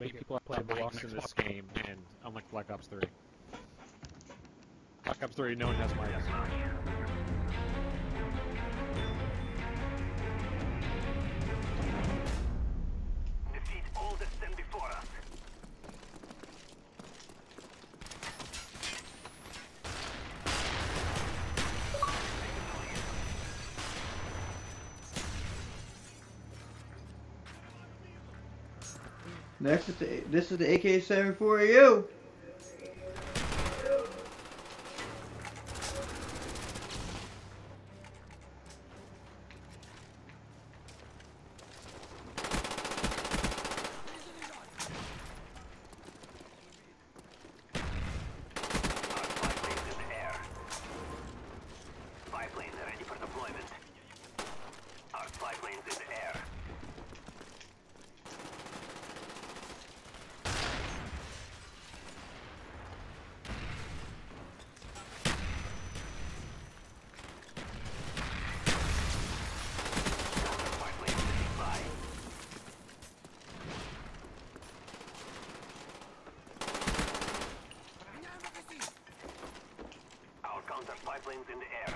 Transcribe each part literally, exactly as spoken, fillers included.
make people play blocks in this game, and unlike Black Ops three. Black Ops three, no one has mics. Defeat all that stand before us. Next is the, this is the A K seventy-four A U. Spy planes in the air.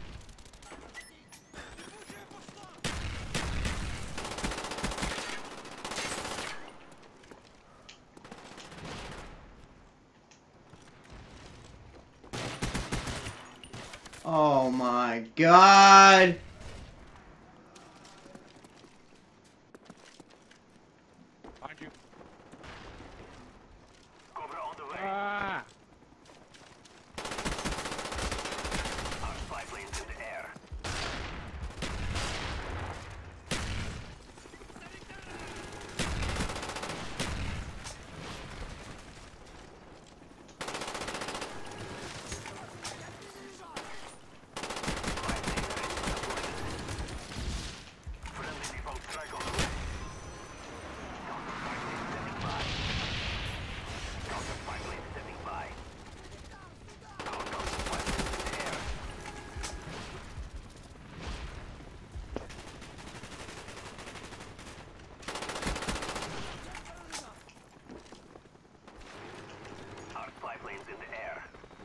Oh my God! Behind you. Cobra on the way. Ah! Our spy planes in the air. Friendly people strike on the way. Counter spy plane standing by. Counter spy plane standing by. Our counter spy plane in the air. Our spy planes in the air.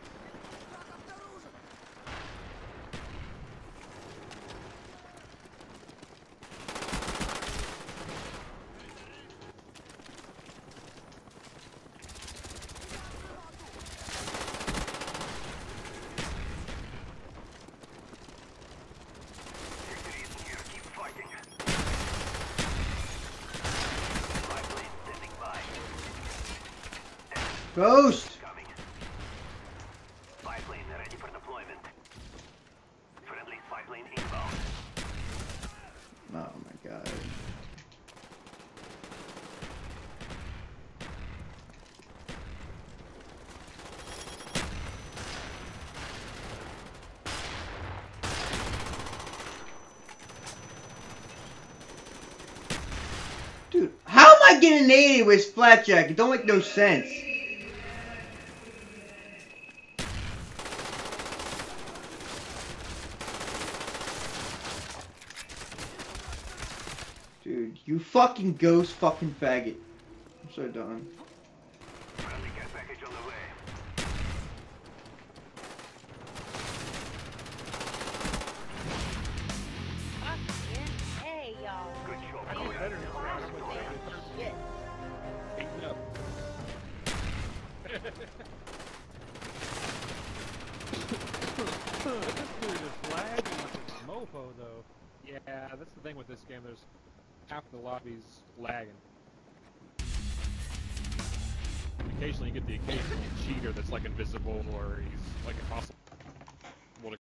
Victory is near. Keep fighting. Spy plane standing by. Ghost! Coming. Spy plane ready for deployment. Friendly spy plane inbound. Oh my God. Dude, how am I getting eighty with Splatjack? It don't make no sense. Dude, you fucking ghost fucking faggot. I'm so done. Friendly care package on the way. Hey, y'all. Good job. I know Cobra. better than Black Shit. Beaten up. This dude is lagging like a mofo, though. Yeah, that's the thing with this game. There's half the lobbies lagging. Occasionally, you get the occasional cheater that's like invisible, or he's like impossible